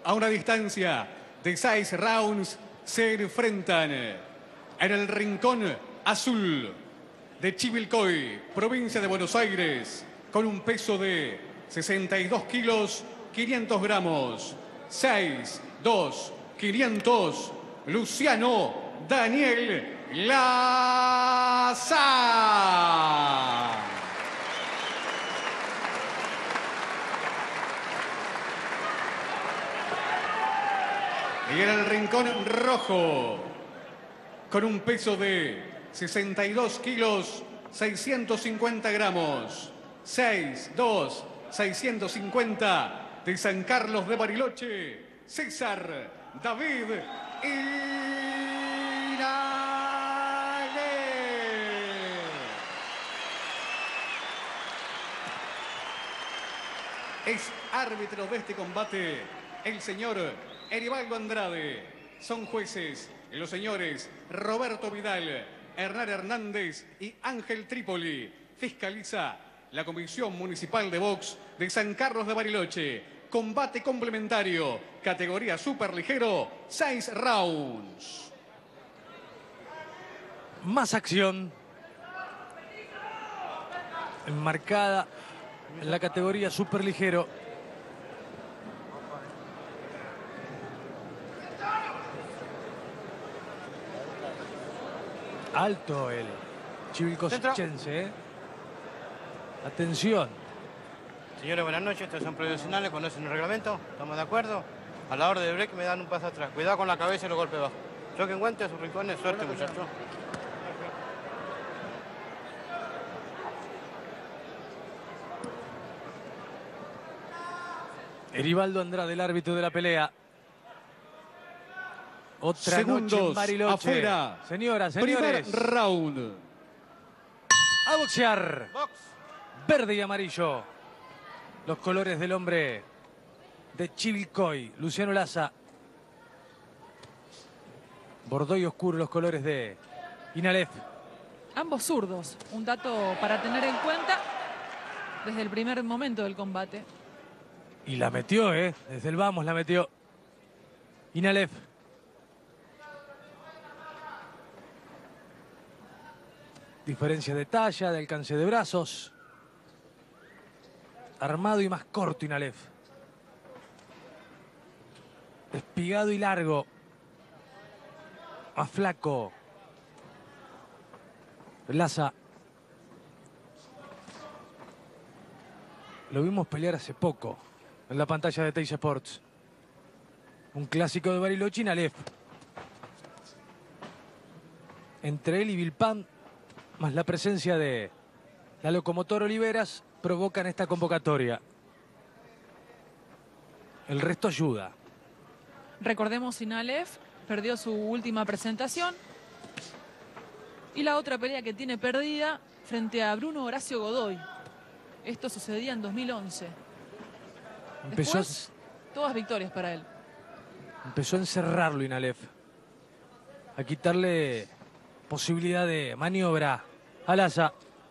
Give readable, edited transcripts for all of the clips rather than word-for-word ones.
a una distancia de 6 rounds, se enfrentan en el rincón azul de Chivilcoy, provincia de Buenos Aires, con un peso de 62 kilos, 500 gramos. 6'2", 500, Luciano Daniel Laza. Y en el rincón rojo, con un peso de 62 kilos, 650 gramos. 6'2", 650, de San Carlos de Bariloche, César David Inale. Es árbitro de este combate el señor Eribaldo Andrade. Son jueces los señores Roberto Vidal, Hernán Hernández y Ángel Trípoli. Fiscaliza la Comisión Municipal de Box de San Carlos de Bariloche. Combate complementario, categoría superligero, 6 rounds. Más acción enmarcada en la categoría superligero. Alto el chivilcoyense, ¿eh? Atención. Señores, buenas noches. Estos son profesionales, conocen el reglamento. ¿Estamos de acuerdo? A la hora de break me dan un paso atrás. Cuidado con la cabeza y los golpes bajos. Yo que encuentre a sus rincones. Suerte, muchachos. Eribaldo Andrade, el árbitro de la pelea. Otra Segundos noche en Bariloche. afuera. Señoras, señores. Primer round. A boxear. Box. Verde y amarillo. Los colores del hombre de Chivilcoy, Luciano Laza. Bordeaux y oscuro los colores de Inalef. Ambos zurdos. Un dato para tener en cuenta desde el primer momento del combate. Y la metió, ¿eh? Desde el vamos la metió Inalef. Diferencia de talla, de alcance de brazos. Armado y más corto Inalef. Espigado y largo. Más flaco Laza. Lo vimos pelear hace poco en la pantalla de Teis Sports. Un clásico de Bariloche, Inalef. Entre él y Vilpán, más la presencia de la locomotora Oliveras, provocan esta convocatoria. El resto ayuda. Recordemos, Inalef perdió su última presentación. Y la otra pelea que tiene perdida frente a Bruno Horacio Godoy. Esto sucedía en 2011. Después, todas victorias para él. Empezó a encerrarlo Inalef. A quitarle posibilidad de maniobra a Laza.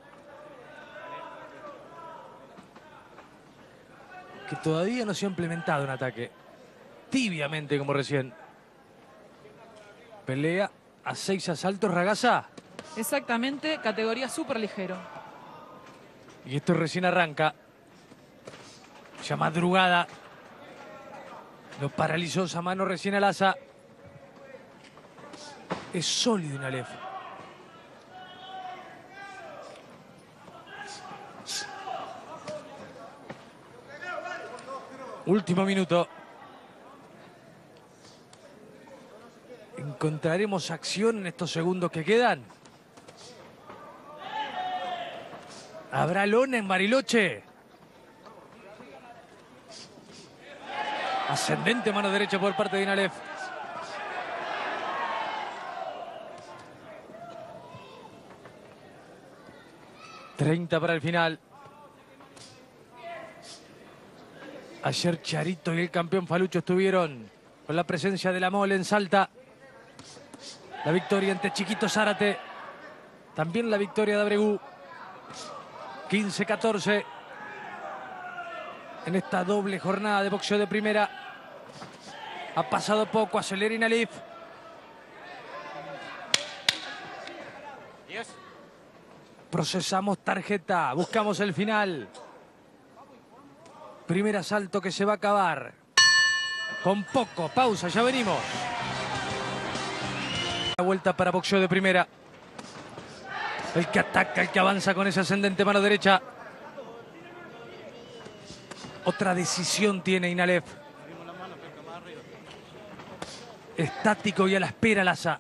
Que todavía no se ha implementado un ataque. Tibiamente como recién. Pelea a 6 asaltos, Ragazza. Exactamente, categoría superligero. Y esto recién arranca. Ya madrugada. Lo paralizó esa mano recién a Laza. Es sólido Inalef. Último minuto. ¿Encontraremos acción en estos segundos que quedan? ¿Habrá lona en Bariloche? Ascendente mano derecha por parte de Inalef. $30 para el final. Ayer Charito y el campeón Falucho estuvieron con la presencia de la Mole en Salta. La victoria ante Chiquito Zárate. También la victoria de Abregú. 15-14 en esta doble jornada de boxeo de primera. Ha pasado poco, acelera Inalif. 10. Procesamos tarjeta, buscamos el final. Primer asalto que se va a acabar. Con poco, pausa, ya venimos. La vuelta para boxeo de primera. El que ataca, el que avanza con ese ascendente mano derecha. Otra decisión tiene Inalef. Estático y a la espera Laza.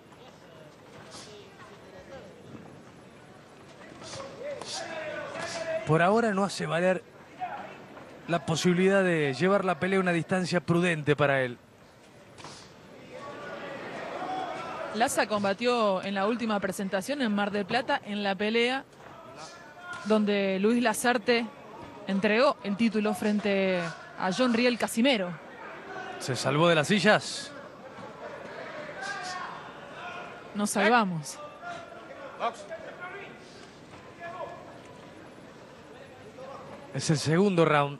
Por ahora no hace valer la posibilidad de llevar la pelea a una distancia prudente para él. Laza combatió en la última presentación en Mar del Plata, en la pelea donde Luis Lazarte entregó el título frente a John Riel Casimero. ¿Se salvó de las sillas? Nos salvamos. Box. Es el segundo round.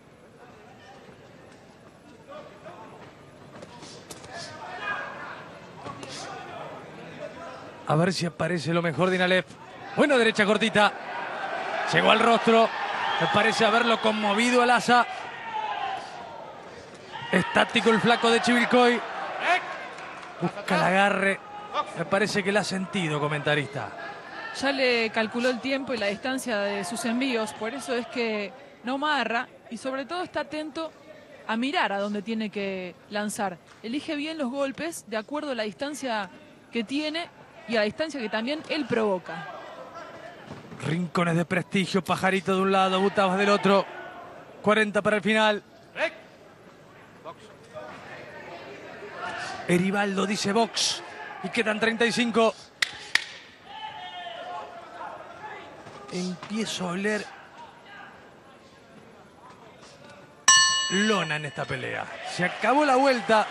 A ver si aparece lo mejor de Inalef. Bueno, derecha cortita. Llegó al rostro. Me parece haberlo conmovido a Laza. Estático el flaco de Chivilcoy. Busca el agarre. Me parece que la ha sentido, comentarista. Ya le calculó el tiempo y la distancia de sus envíos, por eso es que no marra y sobre todo está atento a mirar a dónde tiene que lanzar. Elige bien los golpes de acuerdo a la distancia que tiene y a la distancia que también él provoca. Rincones de prestigio, Pajarito de un lado, Butabas del otro. 40 para el final. Eribaldo dice box y quedan 35. Empiezo a oler lona en esta pelea. Se acabó la vuelta.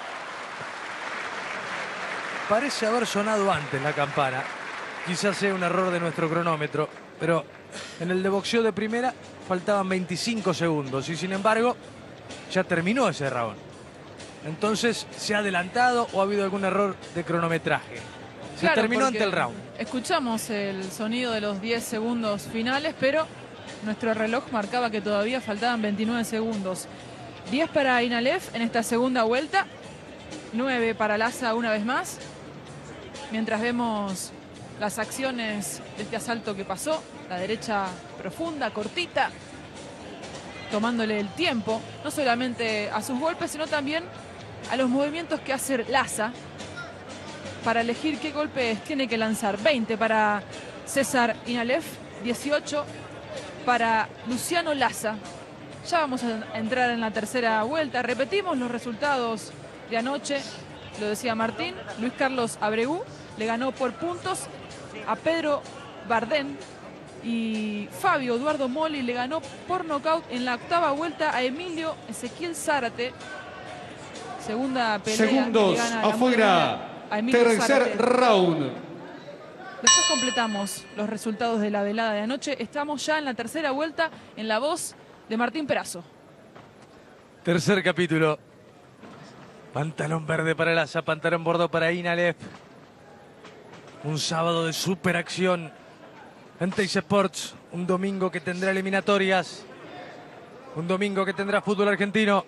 Parece haber sonado antes la campana. Quizás sea un error de nuestro cronómetro, pero en el de boxeo de primera faltaban 25 segundos y sin embargo ya terminó ese round. Entonces, ¿se ha adelantado o ha habido algún error de cronometraje? Se Claro, terminó porque ante el round. Escuchamos el sonido de los 10 segundos finales, pero nuestro reloj marcaba que todavía faltaban 29 segundos. 10 para Inalef en esta segunda vuelta, 9 para Laza una vez más. Mientras vemos las acciones de este asalto que pasó, la derecha profunda, cortita, tomándole el tiempo, no solamente a sus golpes, sino también a los movimientos que hace Laza para elegir qué golpes tiene que lanzar. 20 para César Inalef, 18 para Luciano Laza. Ya vamos a entrar en la tercera vuelta. Repetimos los resultados de anoche. Lo decía Martín, Luis Carlos Abreu le ganó por puntos a Pedro Bardén y Fabio Eduardo Moli le ganó por nocaut en la octava vuelta a Emilio Ezequiel Zárate. Segunda pelea. Segundos que le gana la afuera. a Emilio Tercer Zárate. round. Después completamos los resultados de la velada de anoche. Estamos ya en la tercera vuelta en la voz de Martín Perazo. Tercer capítulo. Pantalón verde para Laza, pantalón bordo para Inalef. Un sábado de superacción en Teis Sports. Un domingo que tendrá eliminatorias. Un domingo que tendrá fútbol argentino.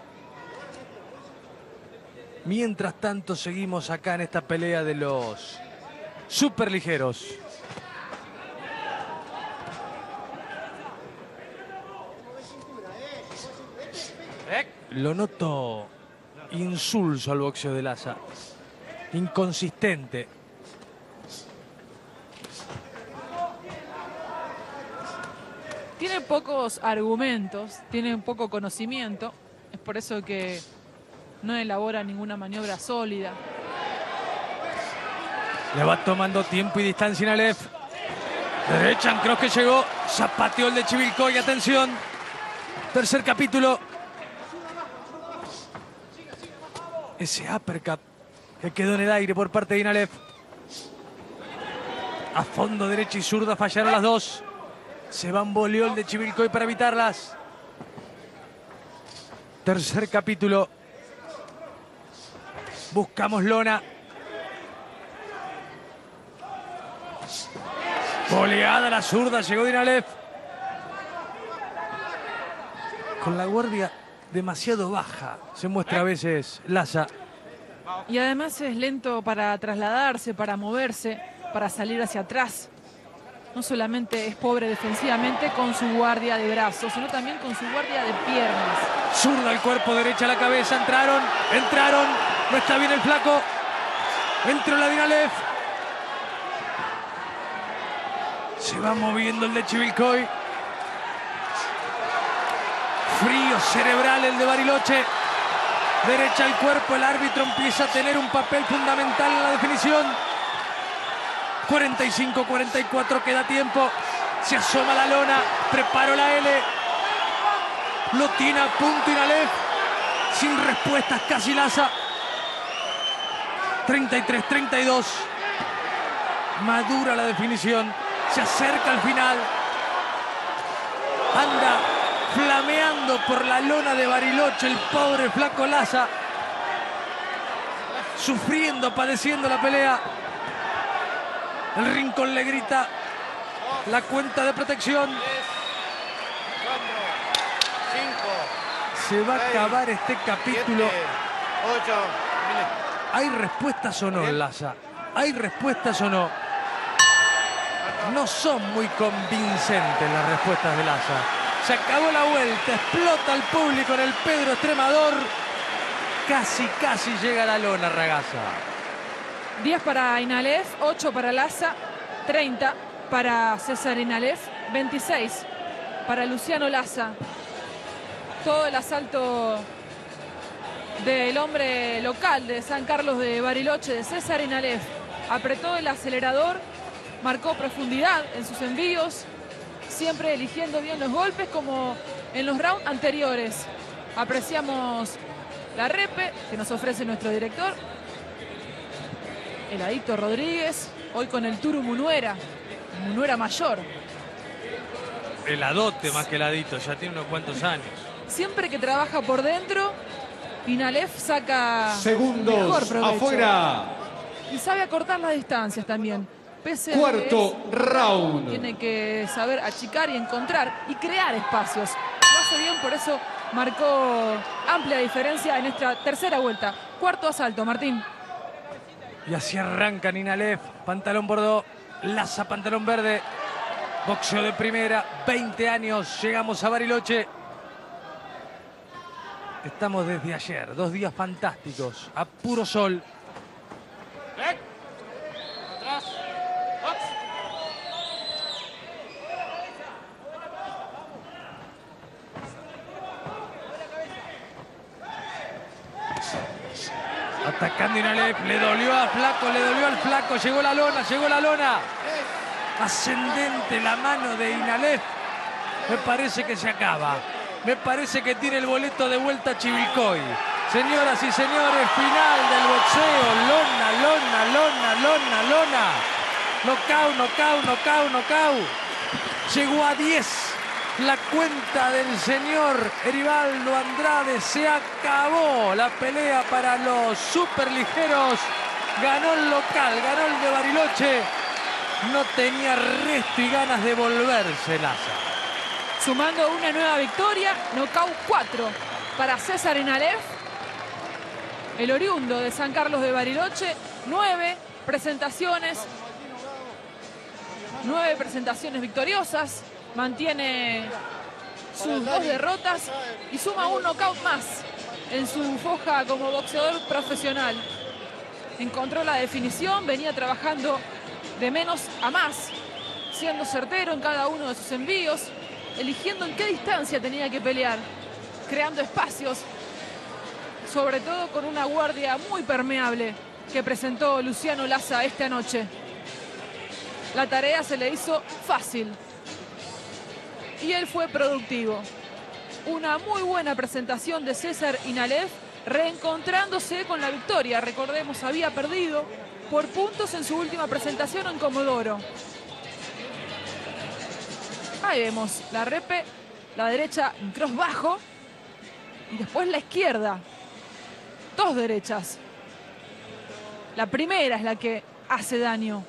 Mientras tanto seguimos acá en esta pelea de los superligeros. Lo noto insulso al boxeo de Laza. Inconsistente. Tiene pocos argumentos, tiene poco conocimiento. Es por eso que no elabora ninguna maniobra sólida. Le va tomando tiempo y distancia Inalef. Derecha, creo que llegó. Zapateó el de Chivilcoy, atención. Tercer capítulo. Ese uppercut que quedó en el aire por parte de Inalef. A fondo, derecha y zurda, fallaron las dos. Se bamboleó el de Chivilcoy para evitarlas. Tercer capítulo. Buscamos lona. Goleada la zurda, llegó Dinalev. Con la guardia demasiado baja, se muestra a veces Laza. Y además es lento para trasladarse, para moverse, para salir hacia atrás. No solamente es pobre defensivamente con su guardia de brazos, sino también con su guardia de piernas. Zurda el cuerpo, derecha la cabeza, entraron. No está bien el flaco. Entró la Dinalev. Se va moviendo el de Chivilcoy. Frío cerebral el de Bariloche. Derecha al cuerpo, el árbitro empieza a tener un papel fundamental en la definición. 45-44, queda tiempo. Se asoma la lona, preparó la L. Lo tiene a punto Dinalev. Sin respuestas casi Laza. 33-32. Madura la definición. Se acerca al final. Anda flameando por la lona de Bariloche el pobre flaco Laza. Sufriendo, padeciendo la pelea. El rincón le grita la cuenta de protección. 4, 5. Se va a acabar este capítulo. 8. ¿Hay respuestas o no, Laza? ¿Hay respuestas o no? No son muy convincentes las respuestas de Laza. Se acabó la vuelta, explota el público en el Pedro Extremador. Casi llega a la lona, Ragazza. 10 para Dinalev, 8 para Laza, 30 para César Dinalev, 26 para Luciano Laza. Todo el asalto del hombre local de San Carlos de Bariloche, de César Dinalev. Apretó el acelerador, marcó profundidad en sus envíos, siempre eligiendo bien los golpes como en los rounds anteriores. Apreciamos la repe que nos ofrece nuestro director. Heladito Rodríguez, hoy con el Turu Munuera mayor. Heladote más que heladito, ya tiene unos cuantos años. Siempre que trabaja por dentro, Dinalev saca mejor Segundos provecho. afuera. Y sabe acortar las distancias también. Pese a que Cuarto round. tiene que saber achicar y encontrar y crear espacios. Lo hace bien, por eso marcó amplia diferencia en esta tercera vuelta. Cuarto asalto, Martín. Y así arranca Dinalev, pantalón bordó, Laza pantalón verde, boxeo de primera, 20 años, llegamos a Bariloche. Estamos desde ayer, 2 días fantásticos, a puro sol. Atrás. Box. Atacando Dinalev, le dolió al flaco, llegó la lona. Ascendente la mano de Dinalev. Me parece que se acaba. Me parece que tiene el boleto de vuelta a Chivilcoy. Señoras y señores, final del boxeo. Lona. Knockout. Llegó a 10. La cuenta del señor Eribaldo Andrade. Se acabó la pelea para los superligeros. Ganó el local, ganó el de Bariloche. No tenía resto y ganas de volverse Laza. Sumando una nueva victoria, knockout 4 para César Dinalev. El oriundo de San Carlos de Bariloche, 9 presentaciones victoriosas. Mantiene sus 2 derrotas y suma un knockout más en su foja como boxeador profesional. Encontró la definición, venía trabajando de menos a más, siendo certero en cada uno de sus envíos, eligiendo en qué distancia tenía que pelear, creando espacios, sobre todo con una guardia muy permeable que presentó Luciano Laza esta noche. La tarea se le hizo fácil y él fue productivo. Una muy buena presentación de César Dinalev, reencontrándose con la victoria. Recordemos, había perdido por puntos en su última presentación en Comodoro. Ahí vemos la repe, la derecha en cross bajo y después la izquierda. 2 derechas. La primera es la que hace daño.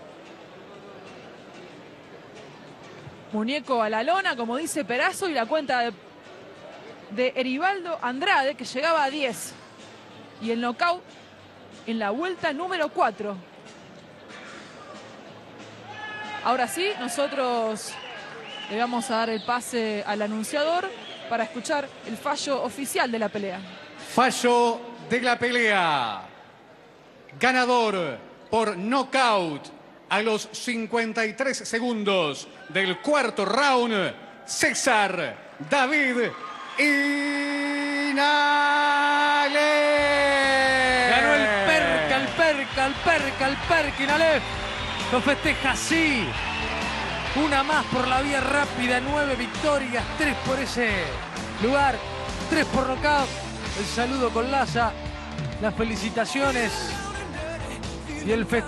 Muñeco a la lona, como dice Perazo, y la cuenta de Eribaldo Andrade, que llegaba a 10. Y el knockout en la vuelta número 4. Ahora sí, nosotros le vamos a dar el pase al anunciador para escuchar el fallo oficial de la pelea. Fallo de la pelea. Ganador por nocaut a los 53 segundos del cuarto round, César David Inales. Ganó el Perca Inalef. Lo festeja así. Una más por la vía rápida, 9 victorias, 3 por ese lugar, 3 por nocaut. El saludo con Laza, las felicitaciones y el festejo.